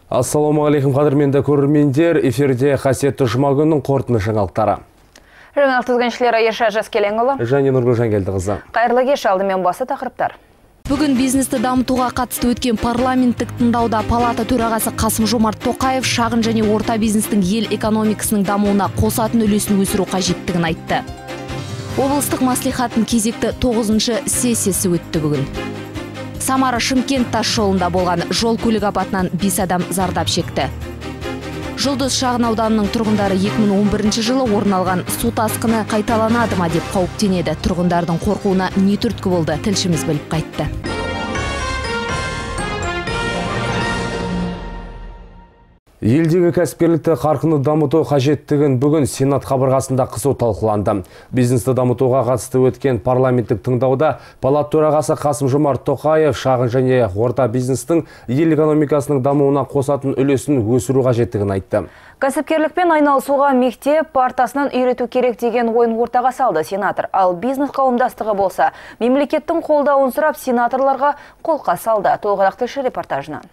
Ассаламағалейкум қадірменді көрермендер, эфирде қасиетті жұма күнінің қорытынды жаңалықтары. Жаңалық тізгіншілері Ерша Жаскеленұлы және Нұргүл Жангелдіқызы. Қайырлы кеш, алдымен басы тақырыптар. Бүгін бизнесті дамытуға қатысты өткен парламенттік тыңдауда палата төрағасы Қасым-Жомарт Тоқаев шағын және орта бизнестің ел экономикасының дамуына қосатын үлесін өсіру қажеттігін айтты. Облыстық маслихаттың кезекті 9-шы сессиясы өтті бүгін. Самара-Шымкент тас жолында болған жол көлік апатынан 5 адам зардап шекті. Жұлдыз шағын ауданының тұрғындары 2011 жылы орын алған су тасқыны қайталанады ма деп қауіптенеді. Тұрғындардың қорқуына не түрткі болды, тілшіміз біліп қайтты. Елдегі кәсіпкерлікті қарқынды дамыту қажеттігін бүгін Сенат қабырғасында қызу талқыланды. Бизнесті дамытуға қатысты өткен парламенттік тыңдауда палата төрағасы Қасым-Жомарт Тоқаев шағын және орта бизнестің ел экономикасының дамуына қосатын үлесін өсіру қажеттігін айтты. Кәсіпкерлікпен айналысуға мектеп партасынан үйрету керек деген ойын ортаға салды сенатор. Ал бизнес қауымдастығы болса, мемлекеттің қолдауын сұрап сенаторларға қолқа салды. Толығырақ тілші репортажынан.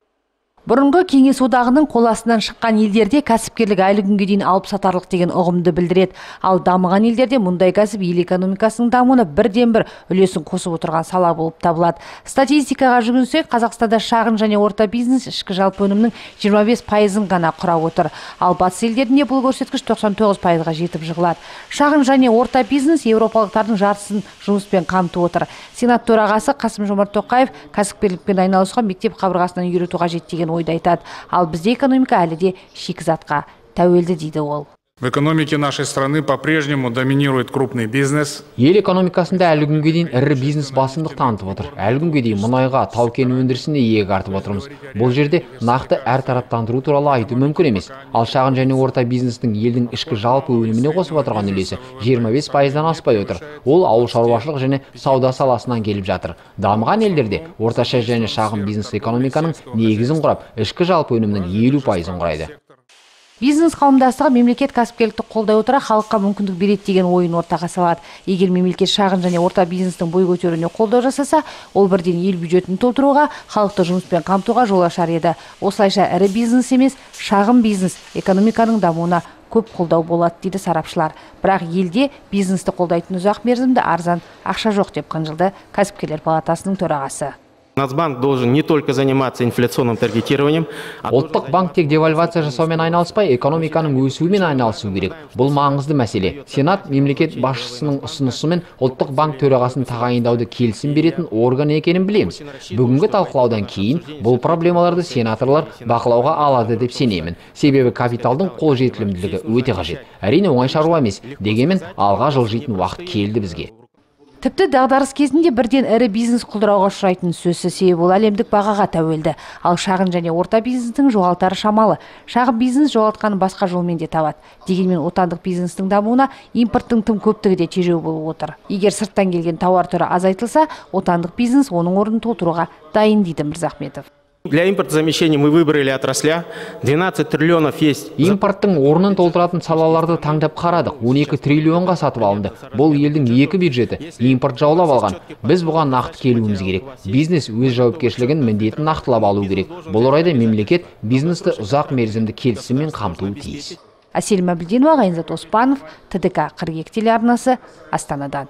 Бұрынғы кеңес одағының қоластынан шыққан елдерде кәсіпкерлік әлі күнге дейін алып сатарлық деген ұғымды білдіреді. Ал дамыған елдерде мұндай кәсіп ел экономикасының дамуына бірден-бір үлесін қосып отырған сала болып табылады. Статистикаға жүгінсек, Қазақстанда шағын және орта бизнес ішкі жалпы өнімнің 25%-ын ғана құрап отыр. Ал батыс елдерінде бұл көрсеткіш 99%-ға жетіп жығылады. Шағын және орта бизнес еуропалықтардың жартысын жұмыспен қамтып отыр. Сенат төрағасы Қасым-Жомарт Тоқаев кәсіпкерлікпен айналысуға мектеп қабырғасынан үйрету қажет деген ойды айтады. Ал бізде экономика әлі де шикізатқа тәуелді дейді ол. В экономике нашей страны по-прежнему доминирует крупный бизнес. Ел экономикасында әлі күнге дейін ірі бизнес басымдық танытып отыр. Әлі күнге дейін мұнайға, тау-кен өндірісіне иек артып отырмыз. Бұл жерде нақты әртараптандыру туралы айту мүмкін емес. Ал шағын және орта бизнестің елдің ішкі жалпы өніміне қосып отырған үлесі 25%-дан аспай отыр. Ол ауыл шаруашылық және сауда саласынан келіп жатыр. Дамыған елдерде орташа және шағын бизнес экономиканың негізін құрап, ішкі жалпы өнімнің 50%-ын құрайды. Бизнес қауымдастығы мемлекет кәсіпкерлікті қолдай отыра халыққа мүмкіндік береді деген ойын ортаға салады. Егер мемлекет шағын және орта бизнестің бой көтеруіне қолдау жасаса, ол бірден ел бюджетін толтыруға, халықты жұмыспен қамтуға жол ашар еді. Осылайша ірі бизнес емес, шағын бизнес экономиканың дамуына көп қолдау болады дейді сарапшылар. Бірақ елде бизнесті қолдайтын ұзақ мерзімді арзан ақша жоқ деп қынжылды кәсіпкерлер палатасының төрағасы. Нацбанк должен не только заниматься инфляционным таргетированием. Ұлттық банк тек девальвация жасаумен айналыспай, экономиканың өсуімен айналысу керек. Бұл маңызды мәселе. Сенат мемлекет басшысының ұсынысымен ұлттық банк төрағасын тағайындауды келісім беретін орган екенін білеміз. Бүгінгі талқылаудан кейін бұл проблемаларды сенаторлар бақылауға алады деп сенемін. Себебі капиталдың қолжетілімділігі өте қажет. Әрине оңай шаруа емес, дегенмен алға жылжитын уақыт келді бізге. Тіпті дағдарыс кезінде бірден ірі бизнес құлдырауға ұшырайтын сөзсіз, себебі ол әлемдік бағаға тәуелді. Ал шағын және орта бизнестің жоғалтары шамалы. Шағын бизнес жоғалтқаны басқа жолмен де табады. Дегенмен отандық бизнестің дамуына импорттың тым көптігі де тежеу болып отыр. Егер сырттан келген тауар түрі азайтылса, отандық бизнес оның орнын толтыруға дайын дейді Мырзахметов. Для импортозамещения мы выбрали отрасля. 12 триллионов есть. Импорттың орнын толтыратын салаларды таңдап қарадық. 12 триллионға сатып алынды. Бұл елдің екі бюджеті. Импорт жаулап алған. Біз бұған нақты келуіміз керек. Бизнес өз жауапкершілігін міндетін нақтылап алу керек. Бұл орайда мемлекет бизнесті ұзақ мерзімді келісіммен қамтуы тиіс. Әсел Мәбілденова, Ғайнзат Оспанов, ТДК 42 телеарнасы, Астанадан.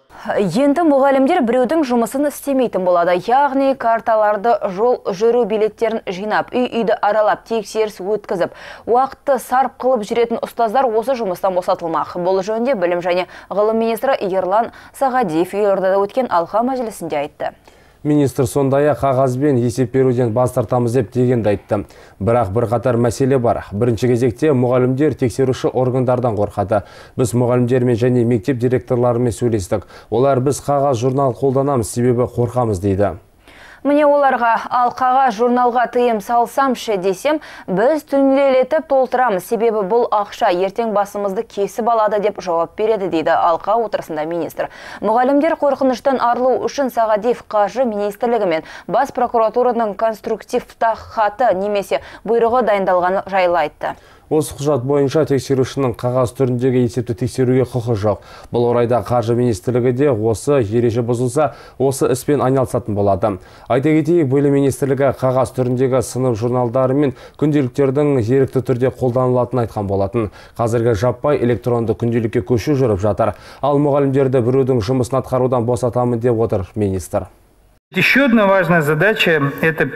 Енді мұғалімдер біреудің жұмысын істемейтін болады. Яғни карталарды, жол жүру билеттерін жинап, үй-үйді аралап, тексеріс өткізіп, уақытты сарп қылып жүретін ұстаздар осы жұмыстан босатылмақ. Бұл жөнінде білім және ғылым министрі Ерлан Сағадиев елордада өткен алқа мәжілісінде айтты. Министр сондай-ақ қағазбен есеп беруден бас тартамыз деп дегенді айтты. Бірақ бірқатар мәселе бар. Бірінші кезекте мұғалімдер тексеруші органдардан қорқады. Біз мұғалімдермен және мектеп директорларымен сөйлестік. Олар біз қағаз журнал қолданамыз, себебі қорқамыз дейді. Міне оларға ал қағаз журналға тыйым салсамшы десем, біз түнделетіп толтырамыз, себебі бұл ақша ертең басымызды кесіп алады деп жауап береді дейді алқа отырысында министр. Мұғалімдер қорқыныштан арылу үшін Сағадиев қаржы министрлігі мен бас прокуратураның конструктивті хаты немесе бұйрығы дайындалғаны жайлы айтты. Осы құжат бойынша тексерушінің қағаз түріндегі есепті тексеруге құқы жоқ. Бұл орайда Қаржы министрлігі де осы ереже бұзылса, осы іспен айналысатын болады. Айта кетейік, Бөлім министрлігі қағаз түріндегі сынып журналдары мен күнделіктердің ерікті түрде қолданылатынын айтқан болатын. Қазіргі жаппай электронды күнделікке көшу жүріп жатыр. Ал мұғалімдерді біреудің жұмысын атқарудан босатамын деп отыр министр. Еще одна важная задача – это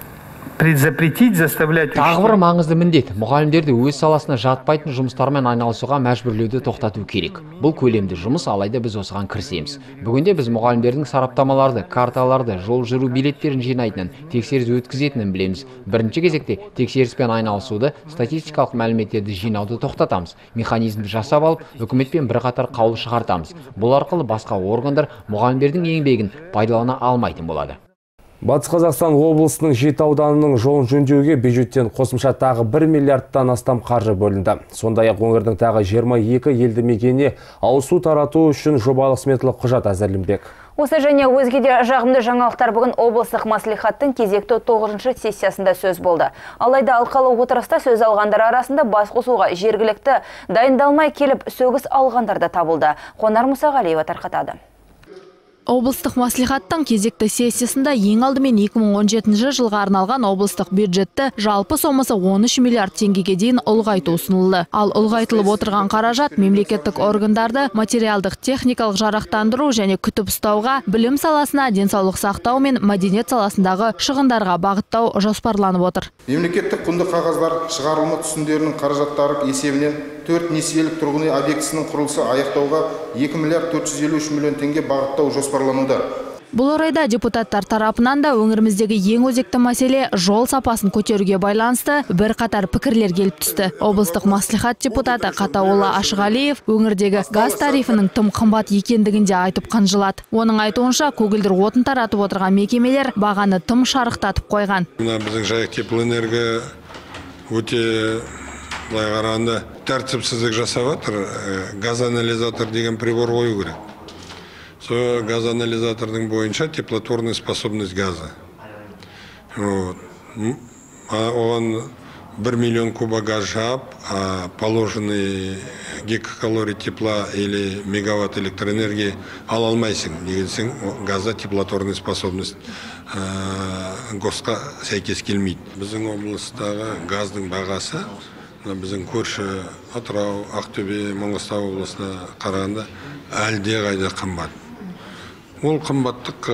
запретить, заставлять учителей. Тағы бір маңызды міндет мұғалімдерді өз саласына жатпайтын жұмыстармен айналысуға мәжбүрлеуді тоқтату керек. Бұл көлемді жұмыс, алайда біз осыған кірісеміз. Бүгінде біз мұғалімдердің сараптамаларды, карталарды, жол жүру билеттерін жинайтынын, тексеріс өткізетінін білеміз. Бірінші кезекте тексеріспен айналысуды, статистикалық мәліметтерді жинауды тоқтатамыз. Механизмді жасап алып, үкіметпен бірқатар қаулы шығартамыз. Бұл арқылы басқа органдар мұғалімдердің еңбегін пайдалана алмайтын болады. Батыс Қазақстан облысының Жеті ауданының жолын жөндеуге бюджеттен қосымша тағы 1 миллиардтан астам қаржы бөлінді. Сондай-ақ өңірдің тағы 22 елді мекеніне ауызсу тарату үшін жобалық сметалық құжат әзірленбек. Осы және өзге де жағымды жаңалықтар бүгін облыстық маслихаттың кезекті 9-шы сессиясында сөз болды. Алайда алқалы отырыста сөз алғандар арасында бас қосуға жергілікті дайындалмай келіп сөгіс алғандар да табылды. Қонар Мұсағалиева тарқатады. Облыстық маслихаттың кезекті сессиясында ең алдымен 2017 жылға арналған облыстық бюджетті жалпы сомасы 13 миллиард теңгеге дейін ұлғайту ұсынылды. Ал ұлғайтылып отырған қаражат мемлекеттік органдарды материалдық техникалық жарақтандыру және күтіп ұстауға, білім саласына, денсаулық сақтау мен мәдениет саласындағы шығындарға бағыттау жоспарланып отыр. Мемлекеттік құнды қағаздар шығарылма түсімдерінің қаражаттары есебінен 4 несиелік тұрғын үй объектісінің құрылысы аяқтауға 2 миллиард 453 миллион теңге бағыттау жоспарлануда. Бұл орайда депутаттар тарапынан да өңіріміздегі ең өзекті мәселе жол сапасын көтеруге байланысты бірқатар пікірлер келіп түсті. Облыстық маслихат депутаты Қатауолла Ашығалиев өңірдегі газ тарифінің тым қымбат екендігінде айтып қынжылады. Оның айтуынша, көгілдір отын таратып отырған мекемелер бағаны тым шарықтатып қойған. Біздің Жайық теплоэнерго өте былай қарағанда тәртіпсіздік жасап жатыр. Газоанализатор деген прибор қою керек. Сол газоанализатордың бойынша теплотворная способность газа. Оған 1 миллион куба газ жап, а положенный гигакалорий тепла или мегаватт электроэнергии ала алмайсың. Негізсің газа теплотворная способность ГОСқа сәйкес келмейді. Біздің облыстағы газдың бағасы біздің көрші Атырау, Ақтөбе, Маңғыстау облысына қарағанда әлде қайда қымбат. Ол қымбаттық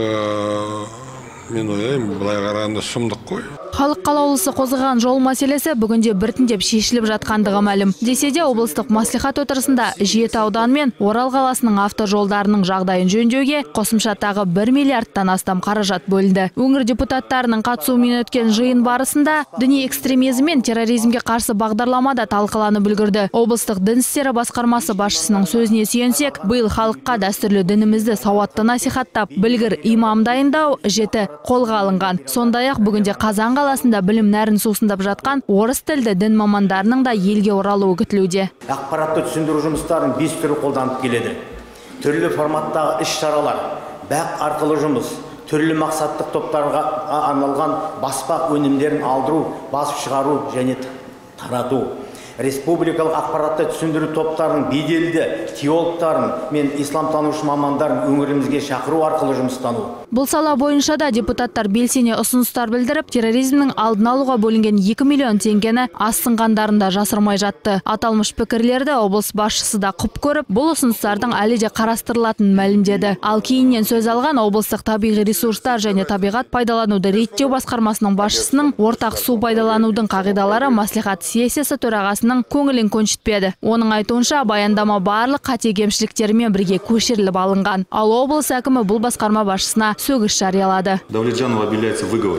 мен ойлаймын, былай қарағанда сұмдық қой. Халық қалаулысы қозғаған жол мәселесі бүгінде біртіндеп шешіліп жатқандығы мәлім. Десе де облыстық маслихат отырысында Жеті аудан мен Орал қаласының автожолдарының жағдайын жөндеуге қосымша тағы 1 миллиардтан астам қаражат бөлінді. Өңір депутаттарының қатысуымен өткен жиын барысында діни экстремизм мен терроризмге қарсы бағдарлама да талқыланып үлгерді. Облыстық дін істері басқармасы басшысының сөзіне сүйенсек, биыл халыққа дәстүрлі дінімізді сауатты насихаттап, білгір имам дайындау жіті қолға алынған. Сондай-ақ бүгінде Қазан қаласында білім нәрін сусындап жатқан орыс тілді дін мамандарының да елге оралуы күтілуде. Ақпаратты түсіндіру жұмыстарын 5 түрі қолданып келеді. Түрлі форматтағы іс-шаралар, бақ арқылы жұмыс, түрлі мақсаттық топтарға арналған баспа өнімдерін алдыру, басып шығару және тарату. Республикалық ақпаратты түсіндіру топтарының беделді теологтарын мен исламтанушы мамандарын өңірімізге шақыру арқылы жұмыстану. Бұл сала бойынша да депутаттар белсене ұсыныстар білдіріп, терроризмнің алдын алуға бөлінген 2 миллион теңгені асынғандарын да жасырмай жатты. Аталмыш пікірлерді облыс басшысы да құп көріп, бұл ұсыныстардың әлі де қарастырылатынын мәлімдеді. Ал кейіннен сөз алған облыстық табиғи ресурстар және табиғат пайдалануды реттеу басқармасының басшысының ортақ су пайдаланудың қағидалары маслихат сессиясы төрағасының көңілін көншітпеді. Оның айтуынша, баяндама барлық қате кемшіліктерімен бірге көшіріліп алынған. Ал облыс әкімі бұл басқарма басшысына сөгіс жариялады. Давлетжанову объявляется выговор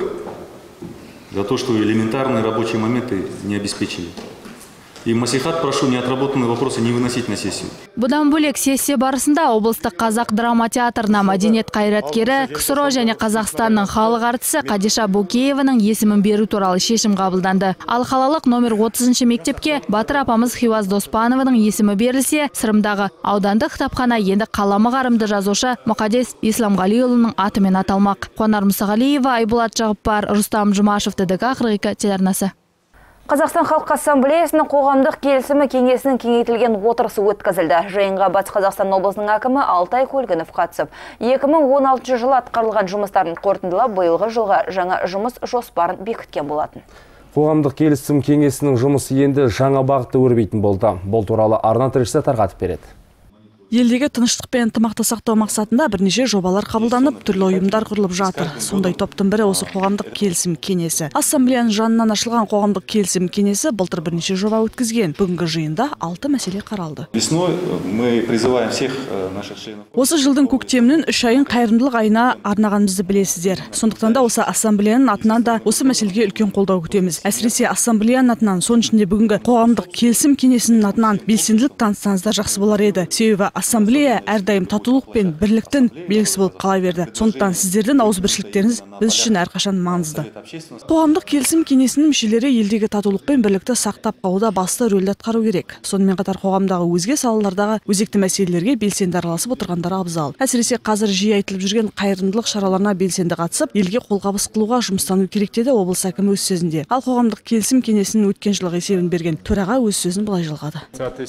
за то, что элементарные рабочие моменты не обеспечены. И маслихат прошу неотработанные вопросы не выносить на сессию. Бұдан бөлек сессия барысында облыстық қазақ драма театрына мәдениет қайраткері, КСРО және Қазақстанның халық әртісі Қадиша Букееваның есімін беру туралы шешім қабылданды. Ал қалалық номер 30-ші мектепке Батыр апамыз Хиуаз Доспанованың есімі берілсе, Сырымдағы аудандық кітапхана енді қаламы қарымды жазушы Мұқадес Исламғалиұлының атымен аталмақ. Қонар Мұсағалиева, Айбулат Жағыппар, Рустам Жұмашев, ТДК 42 телеарнасы. Қазақстан Халқы Ассамблеясының қоғамдық келісімі кеңесінің кеңейтілген отырысы өткізілді. Жиынға Батыс Қазақстан облысының әкімі Алтай Көлгінов қатысып, 2016 жылы атқарылған жұмыстарын қорытындылап, биылғы жылға жаңа жұмыс жоспарын бекіткен болатын. Қоғамдық келісім кеңесінің жұмысы енді жаңа бағытты өрбейтін болды. Бұл туралы арна тілшісі тарқатып береді. Елдегі тыныштық пен ынтымақты сақтау мақсатында бірнеше жобалар қабылданып, түрлі ұйымдар құрылып жатыр. Сондай топтың бірі осы қоғамдық келісім кеңесі. Ассамблеяның жанынан ашылған қоғамдық келісім кеңесі былтыр бірнеше жоба өткізген. Бүгінгі жиында 6 мәселе қаралды. Весной мы призываем всех наших членов. Осы жылдың көктемнің 3 айын қайырымдылық айына арнағанымызды білесіздер. Сондықтан да осы ассамблеяның атынан да осы мәселеге үлкен қолдау күтеміз. Әсіресе ассамблеяның атынан, соның ішінде бүгінгі қоғамдық келісім кеңесінің атынан белсенділік танытсаңыздар жақсы болар еді. Себебі ассамблея әрдайым татулық пен бірліктің белгісі болып қала берді. Сондықтан сіздердің ауызбіршіліктеріңіз біз үшін әрқашан маңызды. Қоғамдық келісім кеңесінің мүшелері елдегі татулық пен бірлікті сақтап қалуда басты рөлді атқару керек. Сонымен қатар қоғамдағы өзге салалардағы өзекті мәселелерге белсенді араласып отырғандары абзал. Әсіресе қазір жиі айтылып жүрген қайырымдылық шараларына белсенді қатысып, елге қолғабыс қылуға жұмыстану керек деді облыс әкімі өз сөзінде. Ал қоғамдық келісім кеңесінің өткен жылғы есебін берген төраға өз сөзін былай жалғады.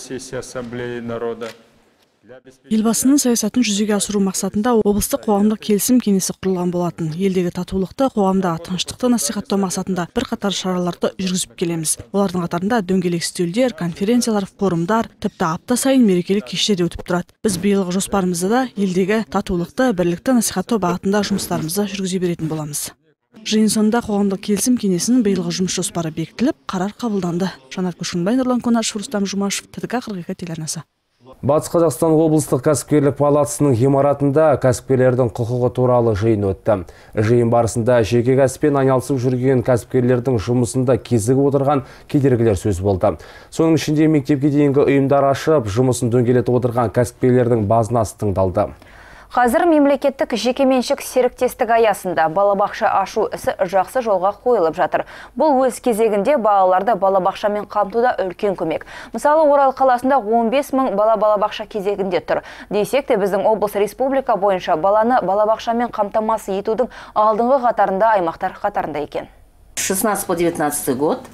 Елбасының саясатын жүзеге асыру мақсатында облыстық қоғамдық келісім кеңесі құрылған болатын. Елдегі татулықты, қоғамда тыныштықты насихаттау мақсатында бірқатар шараларды жүргізіп келеміз. Олардың қатарында дөңгелек үстелдер, конференциялар, форумдар, тіпті апта сайын мерекелік кештер өтіп тұрады. Біз биылғы жоспарымызда да елдегі татулықты, бірлікті насихаттау бағытында жұмыстарымызды жүргізе беретін боламыз. Жиын соңында қоғамдық келісім кеңесінің биылғы жұмыс жоспары бекітіліп, қарар қабылданды. Жанар Көшкінбай, Нұрлан Конашев, Рустам Жұмашев, ТДК 42 телеарнасы. Батыс Қазақстан облыстық кәсіпкерлік палатасының ғимаратында кәсіпкерлердің құқығы туралы жиын өтті. Жиын барысында жеке кәсіппен айналысып жүрген кәсіпкерлердің жұмысында кезігіп отырған кедергілер сөз болды. Соның ішінде мектепке дейінгі ұйымдар ашып, жұмысын дөңгелетіп отырған кәсіпкерлердің базынасы тыңдалды. Қазір мемлекеттік жекеменшік серіктестік аясында балабақша ашу ісі жақсы жолға қойылып жатыр. Бұл өз кезегінде балаларды балабақшамен қамтуда үлкен көмек. Мысалы, Орал қаласында 15 мың балабақша кезегінде тұр. Десек те біздің облыс республика бойынша баланы балабақшамен қамтамасыз етудің алдыңғы қатарында аймақтар қатарында екен. 16 по 19 год.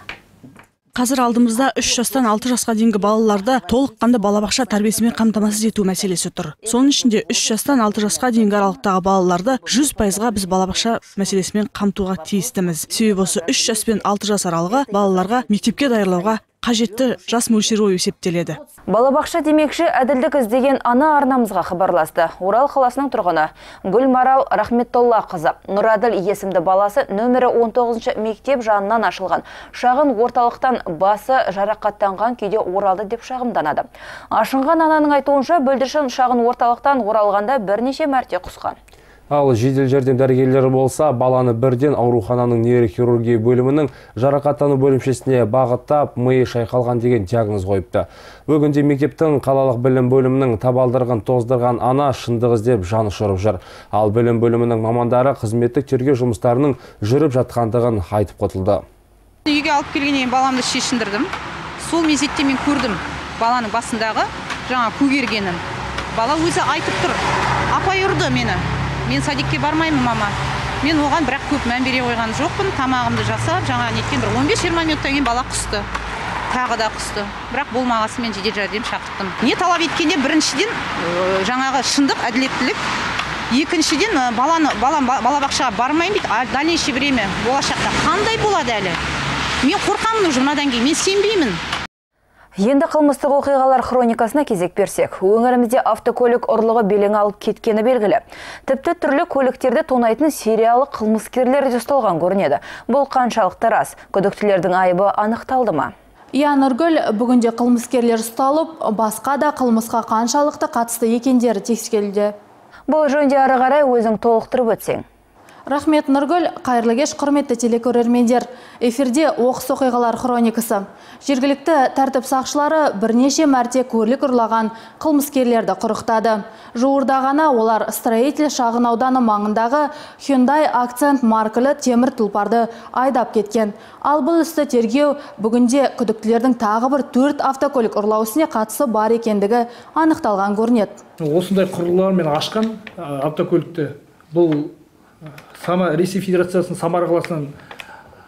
Қазір алдымызда 3 жастан 6 жасқа дейінгі балаларды толыққанды балабақша тәрбиесімен қамтамасыз ету мәселесі тұр. Соның ішінде 3 жастан 6 жасқа дейінгі аралықтағы балаларды 100%-ға біз балабақша мәселесімен қамтуға тиістіміз. Себебі осы 3 жас пен 6 жас аралығы балаларға мектепке даярлауға қажетті жас мөлшері есептеледі. Балабақша демекші әділдік іздеген ана арнамызға хабарласты. Орал қаласының тұрғыны Гүлмарал Рахметолла қызы Нұраділ есімді баласы нөмірі 19 мектеп жанынан ашылған шағын орталықтан басы жарақаттанған күйде оралды деп шағымданады. Ашынған ананың айтуынша бүлдіршін шағын орталықтан оралғанда бірнеше мәрте құсқан. Ал жедел жәрдем дәрігерлері болса, баланы бірден аурухананың нейрохирургия бөлімінің жарақаттану бөлімшесіне бағыттап, миы шайқалған деген диагноз қойыпты. Бүгінде мектептің қалалық білім бөлімінің табалдырығын тоздырған ана шындық іздеп жаны ұшырып жүр. Ал білім бөлімінің мамандары қызметтік тергеу жұмыстарының жүріп жатқандығын айтып қотылды. Үйге алып келгеннен баламды шешіндірдім. Сол мезетте мен көрдім баланың басындағы жаңа көгергенін. Бала өзі айтып тұр. Апай ұрды мені. Мен садикке бармаймын, мама. Мен оған бірақ көп мән бере қойған жоқпын. Тамағымды жасап, жаңа неткен бір 15-20 минуттан кейін бала құсты. Тағы да құсты. Бірақ болмағасы мен жедел жәрдем шақырттым. Не талап еткенде біріншіден жаңағы шындық, әділеттілік. Екіншіден балабақшаға бармаймын дейді. Дальнейшее время болашақта қандай болады әлі? Мен қорқамын уже мынадан кейін. Мен сенбеймін. Енді қылмыстық оқиғалар хроникасына кезек берсек, өңірімізде автокөлік ұрлығы белең алып кеткені белгілі. Тіпті түрлі көліктерді тонайтын сериялы қылмыскерлер де ұсталған көрінеді. Бұл қаншалықты рас? Күдіктілердің айыбы анықталды ма? Иә, Нұргүл, бүгінде қылмыскерлер ұсталып, басқа да қылмысқа қаншалықты қатысты екендері тексерілді. Бұл жөнінде ары қарай өзің толықтырып өтсең. Рахмет, Нұргүл, қайырлы кеш, құрметті телекөрермендер. Эфирде оқыс оқиғалар хроникасы. Жергілікті тәртіп сақшылары бірнеше мәрте көлік ұрлаған қылмыскерлерді құрықтады. Жуырда ғана олар строитель шағын ауданы маңындағы Hyundai Accent маркілі темір тұлпарды айдап кеткен. Ал бұл істі тергеу бүгінде күдіктілердің тағы бір 4 автокөлік ұрлау ісіне қатысы бар екендігі анықталған көрінеді. Осындай құрылғылармен ашқан автокөлікті бұл Ресей Федерациясының Самара қаласынан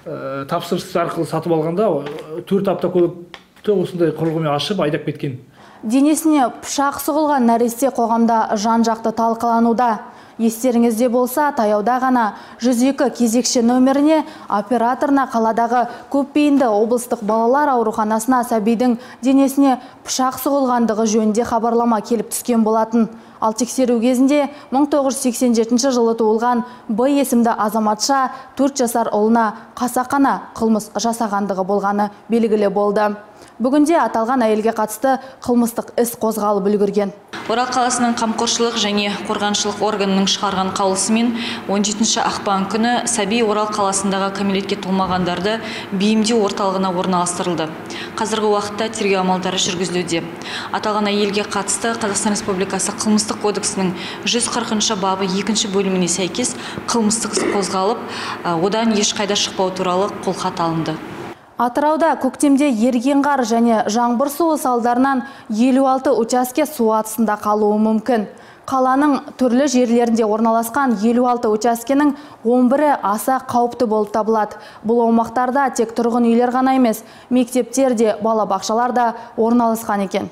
тапсырыс арқылы сатып алғанда 4 апта көлікті осындай құрылғымен ашып айдап кеткен. Денесіне пышақ сұғылған нәресте қоғамда жан-жақты талқылануда. Естеріңізде болса, таяуда ғана 102 кезекші нөміріне операторына қаладағы көпбейінді облыстық балалар ауруханасына сәбидің денесіне пышақ сұғылғандығы жөнінде хабарлама келіп түскен болатын. Ал тексеру кезінде 1987 жылы туылған Б есімді азаматша 4 жасар ұлына қасақана қылмыс жасағандығы болғаны белгілі болды. Бүгінде аталған әйелге қатысты қылмыстық іс қозғалып үлгерген. Орал қаласының қамқоршылық және қорғаншылық органының шығарған қаулысымен 17 ақпан күні сәби Орал қаласындағы кәмелетке толмағандарды бейімдеу орталығына орналастырылды. Қазіргі уақытта тергеу амалдары жүргізілуде. Аталған әйелге қатысты Қазақстан Республикасы қылмыстық кодексінің 140 бабы 2 бөліміне сәйкес қылмыстық іс қозғалып, одан ешқайда шықпау туралы қолхат алынды. Атырауда көктемде еріген қар және жаңбыр суы салдарынан 56 учаске су астында қалуы мүмкін. Қаланың түрлі жерлерінде орналасқан 56 учаскенің 11-і аса қауіпті болып табылады. Бұл аумақтарда тек тұрғын үйлер ғана емес, мектептер де, балабақшалар да орналасқан екен.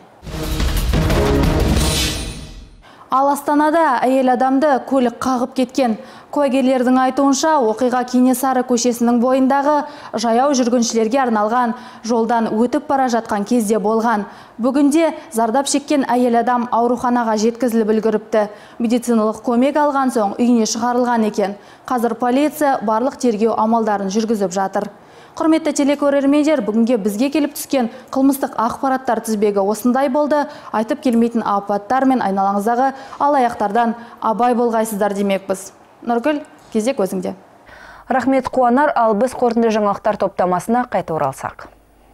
Ал Астанада әйел адамды көлік қағып кеткен. Куәгерлердің айтуынша, оқиға Кенесары көшесінің бойындағы жаяу жүргіншілерге арналған жолдан өтіп бара жатқан кезде болған. Бүгінде зардап шеккен әйел адам ауруханаға жеткізіліп үлгеріпті. Медициналық көмек алған соң үйіне шығарылған екен. Қазір полиция барлық тергеу амалдарын жүргізіп жатыр. Құрметті телекөрермендер, бүгінге бізге келіп түскен қылмыстық ақпараттар тізбегі осындай болды. Айтып келмейтін апаттар мен айналаңыздағы алаяқтардан абай болғайсыздар демекпіз. Нұргүл, кезек өзіңде. Рахмет Қуанар, ал біз қорытынды жаңалықтар топтамасына қайта оралсақ.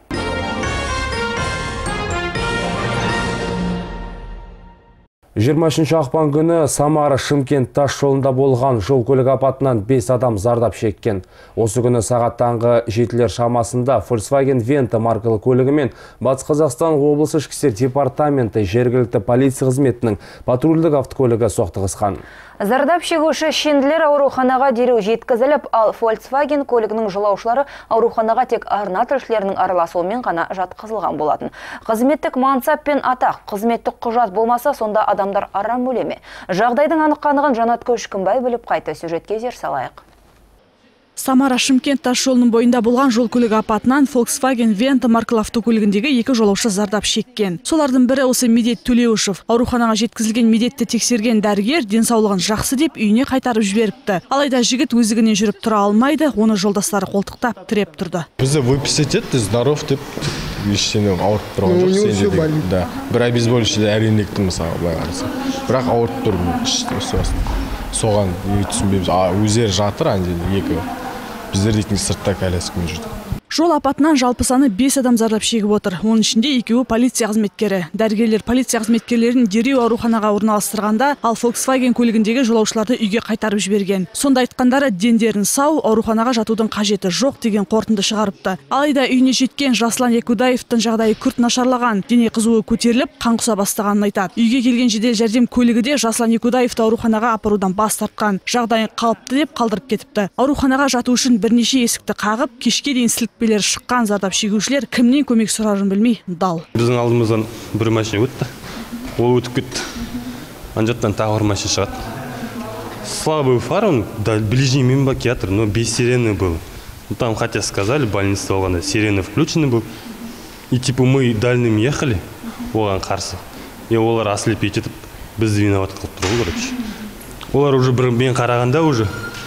Жиырмасыншы ақпан күні Самара-Шымкент тас жолында болған жол көлік апатынан 5 адам зардап шеккен. Осы күні сағат таңғы 7-лер шамасында Volkswagen Vento маркалы көлігімен Батыс Қазақстан облысы ішкі істер департаменті жергілікті полиция қызметінің патрульдік автокөлігі соқтығысқан. Зардап шегуші шенділер ауруханаға дереу жеткізіліп, ал Volkswagen көлігінің жолаушылары ауруханаға тек арна тілшілерінің араласуымен ғана жатқызылған болатын. Қызметтік мансап пен атақ, қызметтік құжат болмаса, сонда адамдар арам өлеме. Жағдайдың анық-қанығын Жанат Көшкінбай біліп қайта сюжетке зер салайық. Самара-Шымкент тас жолының бойында болған жол көлігі апатынан Volkswagen Vento маркалы автокөлігіндегі 2 жолаушы зардап шеккен. Солардың бірі осы Медет Төлеушев. Ауруханаға жеткізілген Медетті тексерген дәрігер денсаулығын жақсы деп үйіне қайтарып жіберіпті. Алайда жігіт өздігінен жүріп тұра алмайды, оны жолдастары қолтықтап тіреп тұрды. Бізді выписать етті, здоров деп, ештеңе ауырып тұрған жоқ, сенде деген. Да, бір обезболивающий әрелекті мысалы былай қараса. Бірақ ауырып тұр, соған түсінбейміз. Өздері жатыр аңден екі. Біздер дейтін сыртта коляскамен жүрді. Жол апатынан жалпы саны 5 адам зардап шегіп отыр. Оның ішінде 2-і полиция қызметкері. Дәрігерлер полиция қызметкерлерін дереу ауруханаға орналастырғанда, ал Volkswagen көлігіндегі жолаушыларды үйге қайтарып жіберген. Сонда айтқандары дендерін сау, ауруханаға жатудың қажеті жоқ деген қорытынды шығарыпты. Алайда үйіне жеткен Жаслан Екудаевтың жағдайы күрт нашарлаған, дене қызуы көтеріліп, қан құса бастағанын айтады. Үйге келген жедел жәрдем көлігі де Жаслан Екудаевты ауруханаға апарудан бас тартқан. Жағдайы қалыпты деп қалдырып кетіпті. Ауруханаға жату үшін бірнеше есікті қағып, кешке дейін сілікпелер шыққан зардап шегушілер кімнен көмек сұрарын білмей дал. Біздің алдымыздан бір машина өтті. Ол өтіп кетті. Анжаттан тағы бір машина шығады. Слабый фар, он ближний мимо театр, но без сирены был. Там хотя сказали, больница олғанда сирена включены был. И типа мы дальним ехали, оған қарсы. И олар ослепить етіп, бізді виноват қылып тұру, короче. Олар уже бір мен қарағанда уже.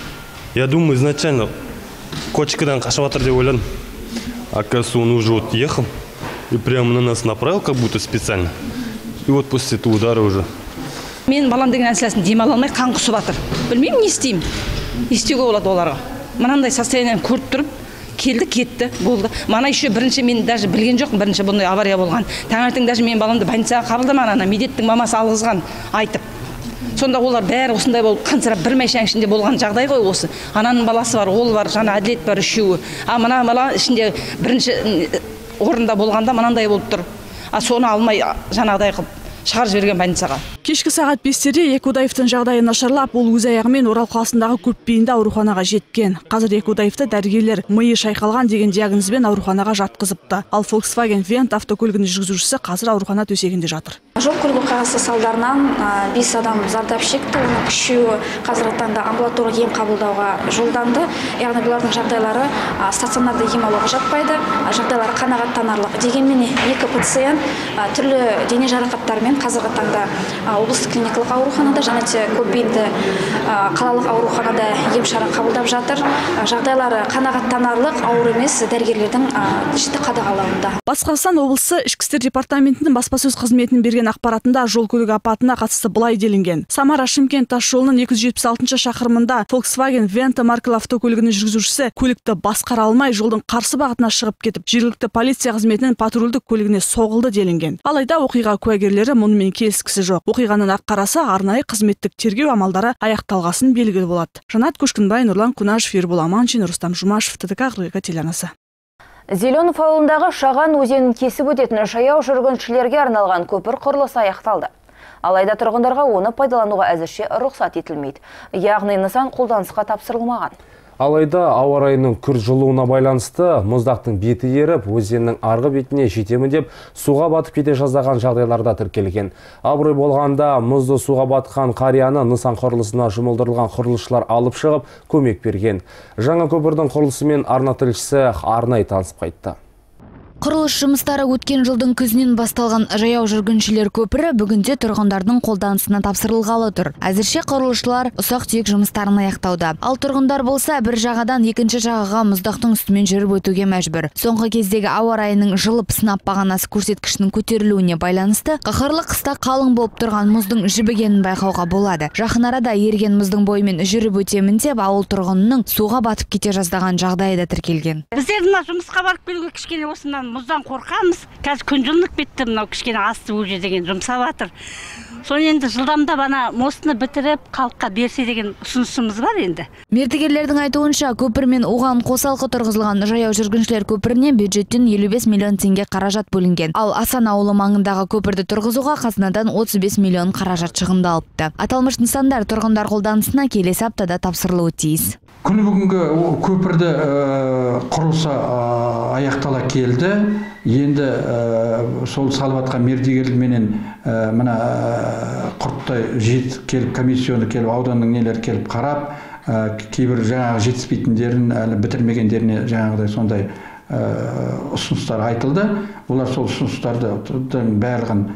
Я думаю, изначально кочкадан қашып жатыр деп ойладым. Оказывается, он уже вот ехал и прямо на нас направил, как будто специально. И вот после этого удара уже. Мен балам деген әсілесін демала алмай қан құсып жатыр. Білмеймін, не істеймін. Не істеуге болады оларға. Мынандай состояниені көріп тұрып, келді, кетті, болды. Мана еще бірінші мен даже білген жоқпын, бірінші бұндай авария болған. Таңертең даже мен баламды больницаға қабылдамаған, ана Медеттің мамасы алғызған айтып. Сонда олар бәрі осындай болып қансырап бір мәшәң ішінде болған жағдай ғой осы. Ананың баласы бар, ол бар, жаңа әділет бар, үшеуі. Мына бала ішінде бірінші орында болғанда мынандай болып тұр. Соны алмай жаңағыдай қылып. шығарып жіберген больницаға. Кешкі сағат 5-те Екудаевтың жағдайы нашарлап, ол өз аяғымен Орал қаласындағы көпбейінді ауруханаға жеткен. Қазір Екудаевты дәрігерлер миы шайқалған деген диагнозбен ауруханаға жатқызыпты. Ал Volkswagen Vent автокөлігінің жүргізушісі қазір аурухана төсегінде жатыр. Жол көлік оқиғасы салдарынан 5 адам зардап шекті. Оның 3-еуі қазіргі таңда амбулаторлық ем қабылдауға жолданды. Яғни бұлардың жағдайлары стационарда ем алуға жатпайды. Жағдайлары қанағаттанарлық. Дегенмен 2 пациент түрлі дене жарақаттарымен қазіргі таңда облыстық клиникалық ауруханада және көпбейінді қалалық ауруханада ем шара қабылдап жатыр. Жағдайлары қанағаттанарлық, ауыр емес, дәрігерлердің жіті қадағалауында. Батыс Қазақстан облысы ішкі істер департаментінің баспасөз қызметінің берген ақпаратында жол көлік апатына қатысты былай делінген. Самара-Шымкент тас жолының 276 шақырымында Volkswagen Vent маркалы автокөлігінің жүргізушісі көлікті басқара алмай жолдың қарсы бағытына шығып кетіп, жергілікті полиция қызметінің патрульдік көлігіне соғылды делінген. Алайда оқиға куәгерлері мұнымен келіскісі жоқ. Оқиғаның ақ-қарасы арнайы қызметтік тергеу амалдары аяқталғасын белгілі болады. Жанат Көшкінбай, Нұрлан Кунашев, Ербол Аманшин, Рустам Жұмашев, ТДК телеарнасы. Зеленов ауылындағы Шаған өзенін кесіп өтетін жаяу жүргіншілерге арналған көпір құрылысы аяқталды. Алайда тұрғындарға оны пайдалануға әзірше рұқсат етілмейді. Яғни нысан қолданысқа тапсырылмаған. Алайда ауа райының күрт жылуына байланысты мұздақтың беті еріп, өзеннің арғы бетіне жетемін деп суға батып кете жаздаған жағдайларда тіркелген. Абырой болғанда мұзды суға батқан қарияны нысан құрылысына жұмылдырылған құрылысшылар алып шығып, көмек берген. Жаңа көпірдің құрылысымен арна тілшісі арнайы танысып қайтты. Құрылыс жұмыстары өткен жылдың күзінен басталған жаяу жүргіншілер көпірі бүгінде тұрғындардың қолданысына тапсырылғалы тұр. Әзірше құрылысшылар ұсақ-түйек жұмыстарын аяқтауда. Ал тұрғындар болса бір жағадан екінші жағаға мұздақтың үстімен жүріп өтуге мәжбүр. Соңғы кездегі ауа райының жылып сынап бағанасы көрсеткішінің көтерілуіне байланысты қаһарлы қыста қалың болып тұрған мұздың жібігенін байқауға болады. Жақын арада ерген мұздың бойымен жүріп өтемін деп ауыл тұрғынының суға батып кете жаздаған жағдайы да тіркелген. Біздер мына жұмысқа барып келуге кішкене осындан мұздан қорқамыз. Қазір күн жылынып кетті, мынау кішкене асты уже деген жұмсап жатыр. Соны енді жылдамда бана мостыны бітіріп халыққа берсе деген ұсынысымыз бар енді. Мердігерлердің айтуынша көпір мен оған қосалқы тұрғызылған жаяу жүргіншілер көпіріне бюджеттен 55 миллион теңге қаражат бөлінген. Ал Асан ауылы маңындағы көпірді тұрғызуға қазынадан 35 миллион қаражат шығындалыпты. Аталмыш нысандар тұрғындар қолданысына келесі аптада тапсырылуы тиіс. Күні бүгінгі көпірді құрылысы аяқтала келді. Енді сол салып атқан мердігерлерменен мына құрттай жет келіп, комиссияны келіп, ауданның нелер келіп қарап, кейбір жаңағы жетіспейтіндерін, әлі бітірмегендеріне жаңағыдай сондай ұсыныстар айтылды. Олар сол ұсыныстардың барлығын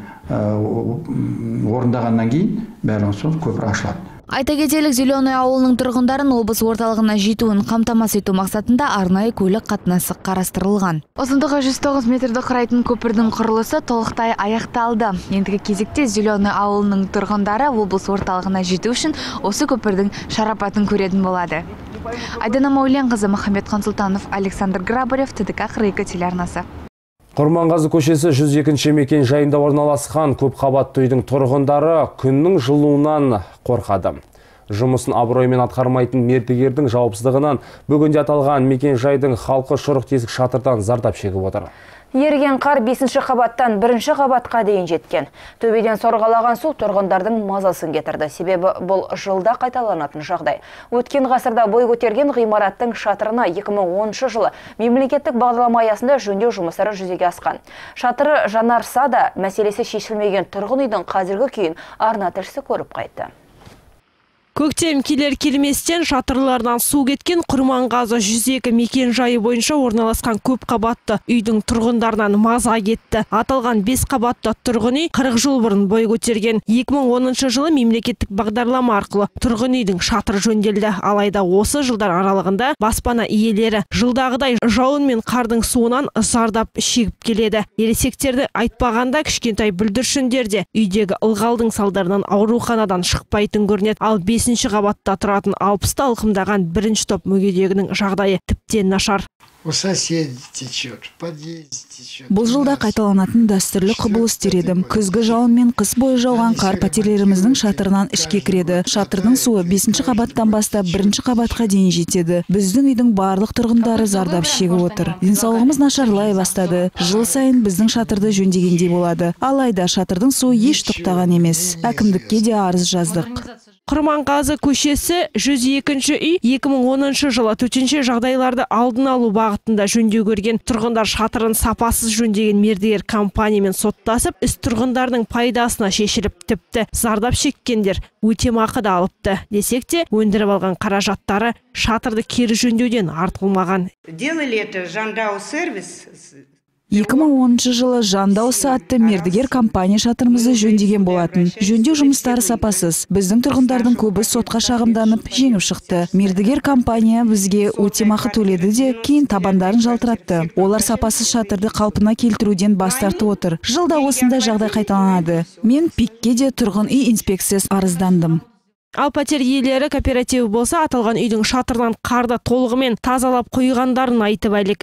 орындағаннан кейін барлығын сол көпір ашылады. Айта кетелік, Зеленый ауылының тұрғындарын облыс орталығына жетуін қамтамасыз ету мақсатында арнайы көлік қатынасы қарастырылған. Ұзындығы 109 метрді құрайтын көпірдің құрылысы толықтай аяқталды. Ендігі кезекте Зеленый ауылының тұрғындары облыс орталығына жету үшін осы көпірдің шарапатын көретін болады. Айдана Мауленқызы, Махамбет Қансұлтанов, Александр Грабарев, ТДК телеарнасы. Құрманғазы көшесі 102-ші мекен жайында орналасқан көп қабатты үйдің тұрғындары күннің жылуынан қорқады. Жұмысын абыроймен атқармайтын мердігердің жауапсыздығынан бүгінде аталған мекен жайдың халқы шұрық тесік шатырдан зардап шегіп отыр. Ерген қар 5-ші қабаттан 1-ші қабатқа дейін жеткен. Төбеден сорғалаған су тұрғындардың мазасын кетірді. Себебі бұл жылда қайталанатын жағдай. Өткен ғасырда бой көтерген ғимараттың шатырына 2010 жылы мемлекеттік бағдарлама аясында жөндеу жұмыстары жүзеге асқан. Шатыры жанарса да мәселесі шешілмеген тұрғын үйдің қазіргі күйін арна тілшісі көріп қайтты. Көктем келер-келместен шатырлардан су кеткен Құрманғазы 102 мекен жайы бойынша орналасқан көп қабатты үйдің тұрғындарынан маза кетті. Аталған 5 қабатты тұрғын үй 40 жыл бұрын бой көтерген. 2010 жылы мемлекеттік бағдарлама арқылы тұрғын үйдің шатыры жөнделді. Алайда осы жылдар аралығында баспана иелері жылдағыдай жауын мен қардың суынан зардап шегіп келеді. Ересектерді айтпағанда кішкентай бүлдіршіндер де үйдегі ылғалдың салдарынан ауруханадан шықпайтын көрінеді. Ал 5 5-ші қабатта тұратын 60-та алқымдаған бірінші топ мүгедегінің жағдайы тіптен нашар. У соседей течет, в подъезде течет. Бұл жылда қайталанатын дәстүрлі құбылыс дер-едім. Күзгі жауын мен қыс бойы жауған қар пәтерлеріміздің шатырынан ішке кіреді. Шатырдың суы 5-ші қабаттан бастап 1-ші қабатқа дейін жетеді. Біздің үйдің барлық тұрғындары зардап шегіп отыр. Денсаулығымыз нашарлай бастады. Жыл сайын біздің шатырды жөндегендей болады. Алайда шатырдың суы еш тоқтаған емес. Әкімдікке де арыз жаздық. Құрманғазы көшесі 102-ші үй 2010 жылы төтенше жағдайларды алдын алу бағытында жөндеу көрген. Тұрғындар шатырын сапасыз жөндеген мердігер компаниямен соттасып, іс тұрғындардың пайдасына шешіліп, тіпті зардап шеккендер өтемақы да алыпты. Десек те, өндіріп алған қаражаттары шатырды кері жөндеуден артылмаған. Делали это Жандау сервис. 2010 жылы Жандаусы атты мердігер компания шатырымызды жөндеген болатын. Жөндеу жұмыстары сапасыз. Біздің тұрғындардың көбі сотқа шағымданып, жеңіп шықты. Мердігер компания бізге өтемақы төледі де, кейін табандарын жалтыратты. Олар сапасыз шатырды қалпына келтіруден бас тартып отыр. Жылда осындай жағдай қайталанады. Мен ПИКке де тұрғын үй инспекциясы арыздандым. Ал пәтер иелері кооперативі болса, аталған үйдің шатырынан қарды толығымен тазалап қойғандарын айтып әлек.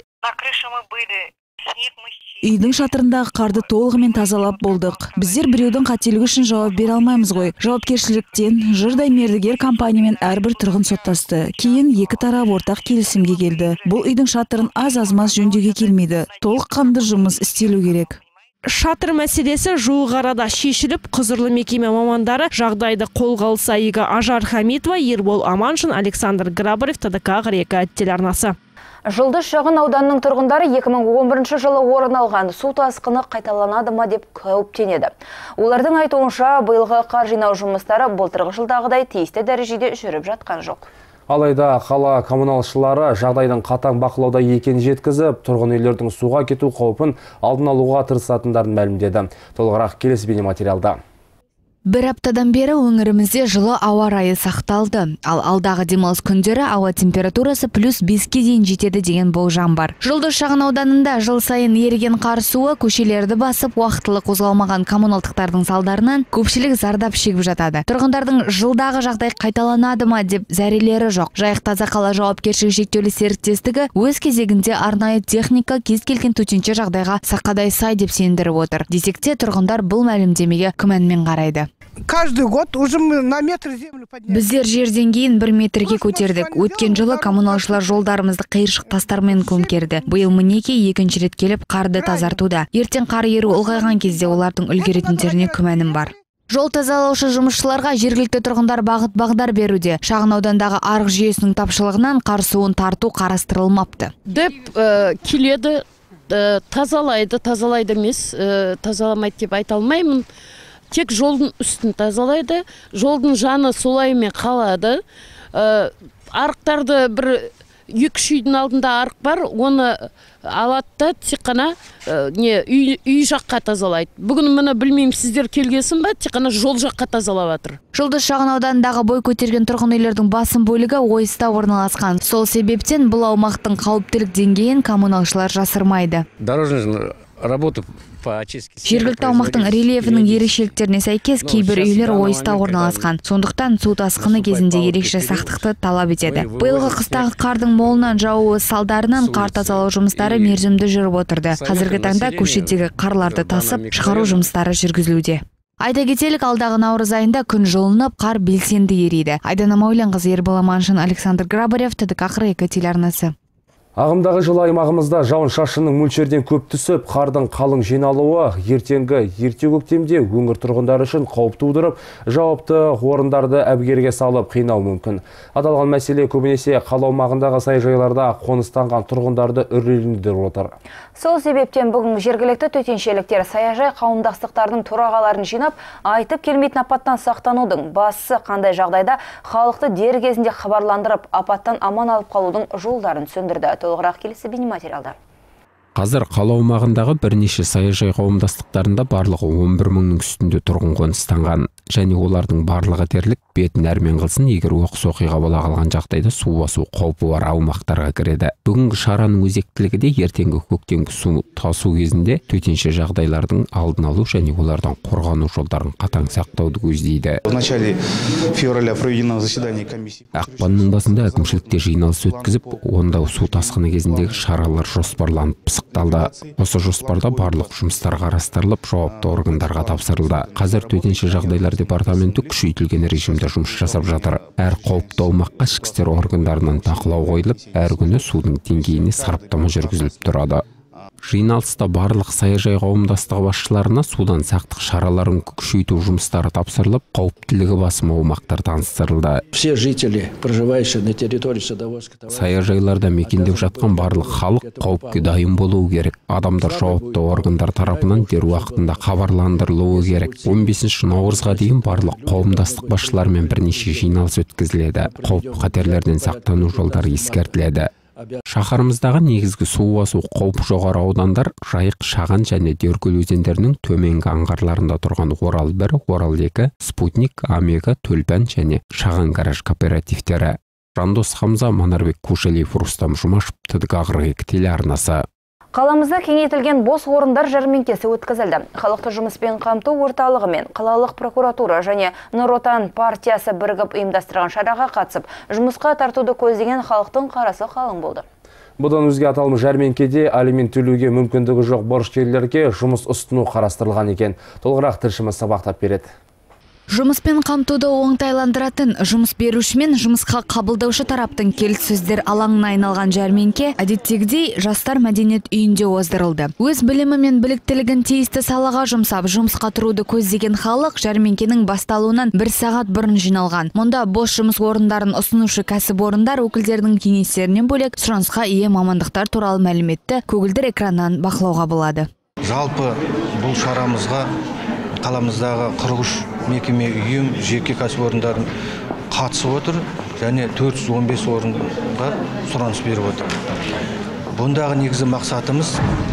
Үйдің шатырындағы қарды толығымен тазалап болдық. Біздер біреудің қателігі үшін жауап бере алмаймыз ғой. Жауапкершіліктен жұрдай мердігер компаниямен әрбір тұрғын соттасты. Кейін екі тарап ортақ келісімге келді. Бұл үйдің шатырын аз-азмаз жөндеуге келмейді. Толыққанды жұмыс істелу керек. Шатыр мәселесі жуық арада шешіліп, құзырлы мекеме мамандары жағдайды қолға алса игі Ажар Хамитова, Ербол Аманшин, Александр Грабарев, ТДК 2 телеарнасы. Жылды Шағын ауданның тұрғындары 2011 жылы орын алған су тасқыны қайталанады ма деп қауіптенеді. Олардың айтуынша, биылғы қар жинау жұмыстары былтырғы жылдағыдай тиісті дәрежеде жүріп жатқан жоқ. Алайда қала коммуналшылары жағдайдың қатаң бақылауда екенін жеткізіп, тұрғын үйлердің суға кету қаупін алдын алуға тырысатындарын мәлімдеді. Толығырақ келесі бейнематериалда. Бір аптадан бері өңірімізде жылы ауа райы сақталды. Ал алдағы демалыс күндері ауа температурасы +5-ке дейін жетеді деген болжам бар. Жұлдыз шағын ауданында жыл сайын еріген қар суы көшелерді басып, уақытылы қозғалмаған коммуналдықтардың салдарынан көпшілік зардап шегіп жатады. Тұрғындардың жылдағы жағдай қайталанады ма деп зәрелері жоқ. Жайық таза қала жауапкершілігі шектеулі серіктестігі өз кезегінде арнайы техника кез келген төтенше жағдайға сақадай сай деп сендіріп отыр. Десек те тұрғындар бұл мәлімдемеге күмәнмен қарайды. Каждый год уже мы на метр землю подняли. Біздер жерден кейін 1 метрге көтердік. Өткен жылы коммуналшылар жолдарымызды қиыршық тастармен көмкерді. Биыл мінеке екінші рет келіп қарды тазартуда. Ертең қар еру ұлғайған кезде олардың үлгеретіндеріне күмәнім бар. Жол тазалаушы жұмысшыларға жергілікті тұрғындар бағыт-бағдар беруде. Шағын аудандағы арық жүйесінің тапшылығынан қар суын тарту қарастырылмапты. Деп келеді, тазалайды емес, тазаламайды деп айта алмаймын. Тек жолдың үстін тазалайды, жолдың жаны солаймен қалады. Арықтарды бір 2-3 үйдің алдында арық бар, оны алады да тек қана үй жаққа тазалайды. Бүгін мұны білмеймін, сіздер келгесін ба, тек қана жол жаққа тазалап жатыр. Жұлдыз шағын ауданындағы бой көтерген тұрғын үйлердің басым бөлігі ойыста орналасқан. Сол себептен бұл аумақтың қауіптілік деңгейін коммуналшылар жасырмайды. Жергілікті аумақтың рельефінің ерекшеліктеріне сәйкес кейбір үйлер ойыста орналасқан. Сондықтан су тасқыны кезінде ерекше сақтықты талап етеді. Биылғы қыстағы қардың молынан жауы салдарынан қар тазалау жұмыстары мерзімді жүріп отырды. Қазіргі таңда көшедегі қарларды тасып, шығару жұмыстары жүргізілуде. Айта кетелік, алдағы наурыз айында күн жылынып, қар белсенді ериді. Айдана Маулянқызы, Ербол Аманшин, Александр Грабарев, ТДК 2 телеарнасы. Ағымдағы жылы аймағымызда жауын шашынның мөлшерден көп түсіп, қардың қалың жиналуы ерте көктемде өңір тұрғындары үшін қауіп тудырып, жауапты орындарды әбігерге салып қинау мүмкін. Аталған мәселе көбінесе қала аумағындағы саяжайларда қоныстанған тұрғындарды үрейлендіріп отыр. Сол себептен бүгін жергілікті төтеншеліктер саяжай қауымдастықтардың төрағаларын жинап, айтып келмейтін апаттан сақтанудың басы қандай жағдайда халықты дер кезінде хабарландырып, апаттан аман алып қалудың жолдарын түсіндірді. Толығырақ келесі бейнематериалда. Қазір қала аумағындағы бірнеше саяжай қауымдастықтарында барлығы 11 мыңның үстінде тұрғын қоныстанған, және олардың барлығы дерлік бетін әрмен қылсын, егер оқыс оқиға бола қалған жағдайда су басу қаупі бар аумақтарға кіреді. Бүгінгі шараның өзектілігі де ертеңгі көктемгі су тасу кезінде төтенше жағдайлардың алдын алу және олардан қорғану жолдарын қатаң сақтауды көздейді. Ақпанның басында әкімшілікте жиналыс өткізіп, онда су тасқыны кезіндегі шаралар жоспарланып пысықталды. Осы жоспарда барлық жұмыстар қарастырылып, жауапты органдарға тапсырылды. Қазір төтенше жағдайлар департаменті күшейтілген режимде жұмыс жасап жатыр. Әр қауіпті аумаққа ішкі істер органдарынан бақылау қойылып, әр күні судың деңгейіне сараптама жүргізіліп тұрады. Жиналыста барлық саяжай қауымдастығы басшыларына судан сақтық шараларын күшейту жұмыстары тапсырылып, қауіптілігі басым аумақтар таныстырылды. Все жители, проживающие на территории Садоводска, саяжайларда мекендеп жатқан барлық халық қауіпке дайын болуы керек. Адамдар жауапты органдар тарапынан дер уақытында хабарландырылуы керек. 15 наурызға дейін барлық қауымдастық басшыларымен бірнеше жиналыс өткізіледі. Қауіп қатерлерден сақтану жолдары ескертіледі. Шаһарымыздағы негізгі су басу қаупі жоғары аудандар Жайық, Шаған және Деркөл өзендерінің төменгі аңғарларында тұрған Орал 1, Орал 2, Спутник, Омега, Төлпән және Шаған гараж кооперативтері. Жандос Хамза, Манарбек Кушалиев, Рустам Жұмашев, ТДК-42 телеарнасы. Қаламызда кеңейтілген бос орындар жәрмеңкесі өткізілді. Халықты жұмыспен қамту орталығы мен қалалық прокуратура және Нұр Отан партиясы бірігіп ұйымдастырған шараға қатысып, жұмысқа тартуды көздеген халықтың қарасы қалың болды. Бұдан өзге аталмыш жәрмеңкеде алимент төлеуге мүмкіндігі жоқ борышкерлерге жұмыс ұсыну қарастырылған екен. Толығырақ тілшіміз сабақтап береді. Жұмыспен қамтуды оңтайландыратын жұмыс беруші мен жұмысқа қабылдаушы тараптың келіссөздер алаңына айналған жәрмеңке әдеттегідей жастар мәдениет үйінде оздырылды. Өз білімі мен біліктілігін тиісті салаға жұмсап, жұмысқа тұруды көздеген халық жәрмеңкенің басталуынан 1 сағат бұрын жиналған. Мұнда бос жұмыс орындарын ұсынушы кәсіпорындар өкілдерінің кеңестерінен бөлек сұранысқа ие мамандықтар туралы мәліметті көгілдір экраннан бақылауға болады. Жалпы бұл шарамызға қаламыздағы 43 мекеме үйім, жеке кәсіпорындардың қатысып отыр және 415 орынға сұраныс беріп отыр. Бұндағы негізі мақсатымыз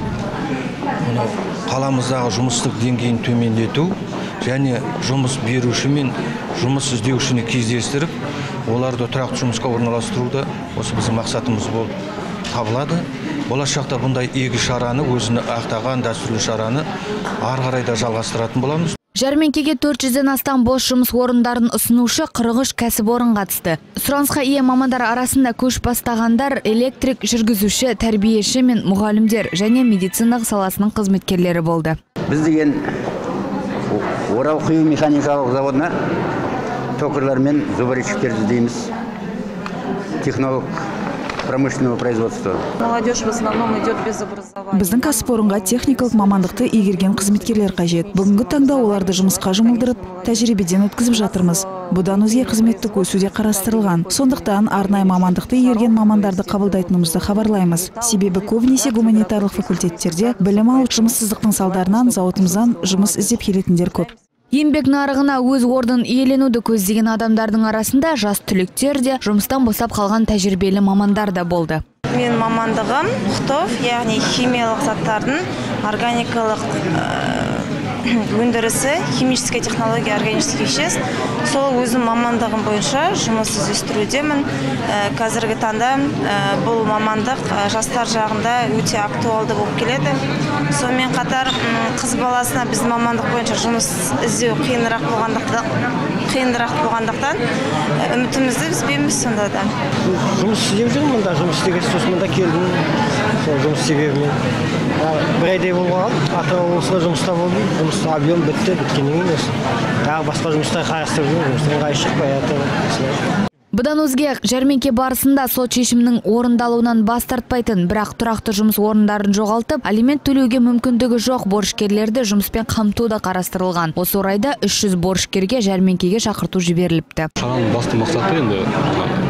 қаламыздағы жұмыстық деңгейін төмендету және жұмыс беруші мен жұмыс іздеушіні кездестіріп, оларды тұрақты жұмысқа орналастыруда осы біздің мақсатымыз болып табылады. Болашақта бұндай игі шараны, өзіні ақтаған дәстүрлі шараны ары қарай да жалғастыратын боламыз. Жәрмеңкеге 400-ден астам бос жұмыс орындарын ұсынушы 43 кәсіпорын қатысты. Сұранысқа ие мамандар арасында көш бастағандар, электрик, жүргізуші, тәрбиеші мен мұғалімдер және медициналық саласының қызметкерлері болды. Біз деген Орал құю механикалық заводына токарлар мен зубарщиктерді дейміз. Технолог промышленного производства. Молодежь в основном идет без образования. Біздің кәсіпорынға техникалық мамандықты игерген қызметкерлер қажет. Бүгінгі таңда оларды жұмысқа жұмылдырып, тәжірибеден өткізіп жатырмыз. Бұдан өзге қызметтік өсуде қарастырылған. Сондықтан арнайы мамандықты игерген мамандарды қабылдайтынымызды хабарлаймыз. Себебі көбінесе гуманитарлық факультеттерде білім алып жұмыссыздықтың салдарынан зауытымыздан жұмыс іздеп келетіндер көп. Еңбек нарығына өз орнын иеленуді көздеген адамдардың арасында жас түлектер де, жұмыстан босап қалған тәжірибелі мамандар да болды. Мен мамандығым құқтов, яғни химиялық заттардың органикалық өндірісі, химическая технология, органический веществ. Сол өзім мамандығым бойынша жұмыс іздестірудемін. Қазіргі таңда бұл мамандық жастар жағында өте актуалды болып келеді. Сонымен қатар қыз баласына біздің мамандық бойынша жұмыс іздеу қиынырақ болғандықтан үмітімізді үзбейміз сонда да. Жұмыс істеп жүрмін мұнда, жұмыс істеген сосын мұнда келдім. Сол жұмыс себебімен. Бір айдай болған, Атырау облысында жұмыста болдым. Жұмыс объем бітті, біткеннен емес. Тағы басқа жұмыстар қарастырып жүрмін, жұмыстан қай шықпай жатыр. Бұдан өзге жәрмеңке барысында сот шешімінің орындалуынан бас тартпайтын, бірақ тұрақты жұмыс орындарын жоғалтып, алимент төлеуге мүмкіндігі жоқ борышкерлерді жұмыспен қамту да қарастырылған. Осы орайда 300 борышкерге жәрмеңкеге шақырту жіберіліпті. Шараның басты мақсаты енді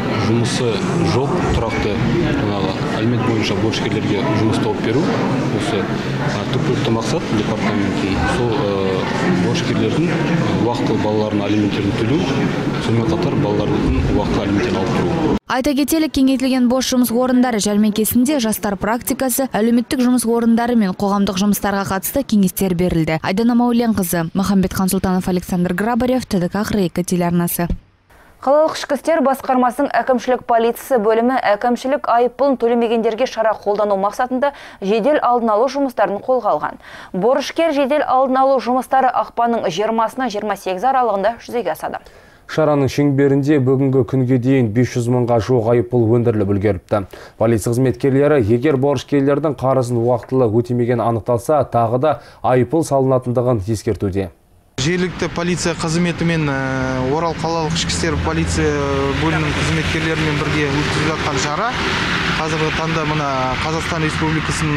жұмысы жоқ тұрақты алимент бойынша борышкерлерге жұмыс тауып беру. Осы бірінші түпкілікті мақсат департаменттің сол борышкерлердің уақытылы балаларына алименттерін төлеу, сонымен қатар балалардың уақытылы алименттерін алып тұру. Айта кетелік, кеңейтілген бос жұмыс орындары жәрмеңкесінде жастар практикасы, әлеуметтік жұмыс орындары мен қоғамдық жұмыстарға қатысты кеңестер берілді. Айдана Мауленқызы, Махамбетхан Сұлтанов, Александр Грабарев, ТДК Хрейка телеарнасы. Қалалық ішкі істер басқармасының әкімшілік полициясы бөлімі әкімшілік айыппұлын төлемегендерге шара қолдану мақсатында жедел алдын алу жұмыстарын қолға алған. Борышкер жедел алдын алу жұмыстары ақпанның 20-сына 28 аралығында жүзеге асады. Шараның шеңберінде бүгінгі күнге дейін 500 мыңға жуық айыппұл өндіріліп үлгеріпті. Полиция қызметкерлері егер борышкерлердің қарызын уақытылы өтемеген анықталса, тағы да айыппұл салынатындығын ескертуде. Жергілікті полиция қызметімен Орал қалалық ішкі істер полиция бөлімінің қызметкерлерімен бірге өткізіліп жатқан шара. Қазіргі таңда мына Қазақстан Республикасының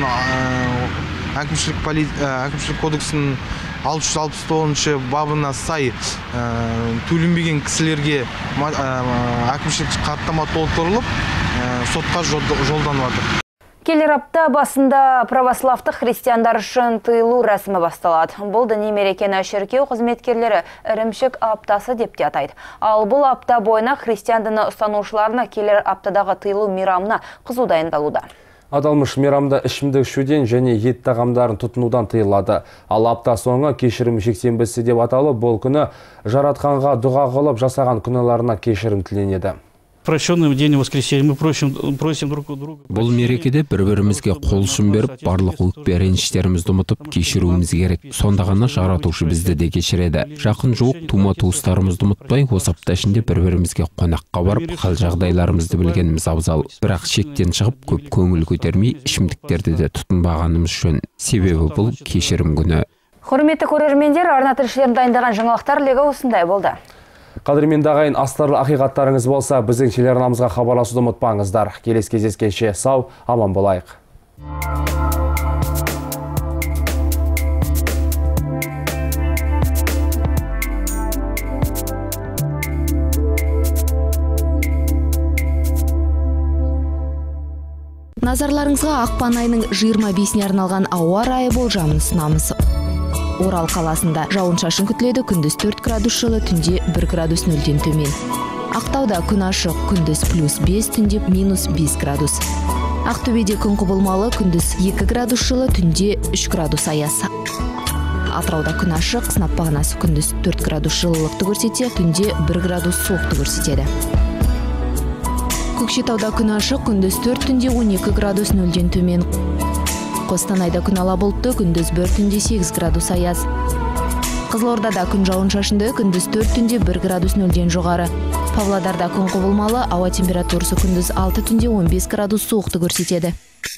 әкімшілік кодексінің 669 бабына сай төленбеген кісілерге әкімшілік хаттама толтырылып, сотқа жолданып жатыр. Келер апта басында православты христиандар үшін тыйылу рәсімі басталады. Бұл діни мерекені шіркеу қызметкерлері ірімшік аптасы деп те атайды. Ал бұл апта бойына христиан діні ұстанушыларына келер аптадағы тыйылу мейрамына қызу дайындалуда. Аталмыш мейрамда ішімдік ішуден және ет тағамдарын тұтынудан тыйылады. Ал апта соңы кешірім жексенбісі деп аталып, бұл күні жаратқанға дұға қылып жасаған күнәларына кешірім тіленеді. Прощенный день воскресенья мы просим друг у друга. Бұл мерекеде бір-бірімізге қол ұшын беріп, барлық өкпе реніштерімізді ұмытып кешіруіміз керек. Сонда ғана жаратушы бізді де кешіреді. Жақын жуық тума-туыстарымызды ұмытпай, осы апта ішінде бір-бірімізге қонаққа барып, хал жағдайларымызды білгеніміз абзал. Бірақ шектен шығып, көп көңіл көтермей, ішімдіктерді де тұтынбағанымыз жөн. Себебі бұл кешірім күні. Құрметті көрермендер, арна тілшілерін дайындаған жаңалықтар легі осындай болды. Қадірменді ағайын, астарлы ақиқаттарыңыз болса, біздің телеарнамызға хабарласуды ұмытпаңыздар. Келесі кездескенше сау, аман болайық. Назарларыңызға ақпан айының 25-іне арналған ауа райы болжамын ұсынамыз. Орал қаласында жауын-шашын күтіледі, күндіз 4 градус жылы, түнде 1 градус нөлден төмен. Ақтауда күн ашық, күндіз +5, түнде -5 градус. Ақтөбеде күн құбылмалы, күндіз 2 градус жылы, түнде 3 градус аяз. Атырауда күн ашық, сынап бағанасы күндіз 4 градус жылылықты көрсетсе, түнде 1 градус суықты көрсетеді. Көкшетауда күн ашық, күндіз 4, түнде 12 градус нөлден төмен. Қостанайда күн ала бұлтты, күндіз 1, түнде 8 градус аяз. Қызылордада күн жауын-шашынды, күндіз 4, түнде 1 градус нөлден жоғары. Павлодарда күн құбылмалы, ауа температурасы күндіз 6, түнде 15 градус суықты көрсетеді.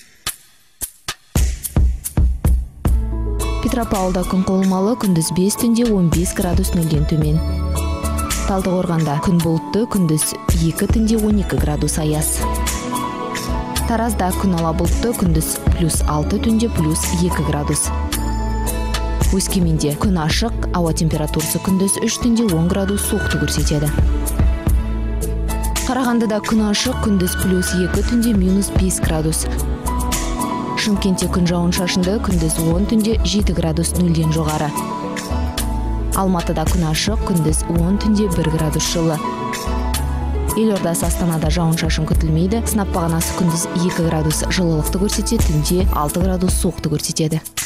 Петропавлда күн құбылмалы, күндіз 5, түнде 15 градус нөлден төмен. Талдықорғанда күн бұлтты, күндіз 2, түнде 12 градус аяз. Таразда күн ала бұлтты, күндіз +6, түнде +2 градус. Өскеменде күн ашық, ауа температурасы күндіз 3, түнде 10 градус суықты көрсетеді. Қарағандыда күн ашық, күндіз +2, түнде -5 градус. Шымкентте күн жауын-шашынды, күндіз 10, түнде 7 градус нөлден жоғары. Алматыда күн ашық, күндіз 10, түнде 1 градус жылы. Елордасы Астанада жауын-шашын күтілмейді, сынап бағанасы күндіз 2 градус жылылықты көрсетеді, түнде 6 градус суықты көрсетеді.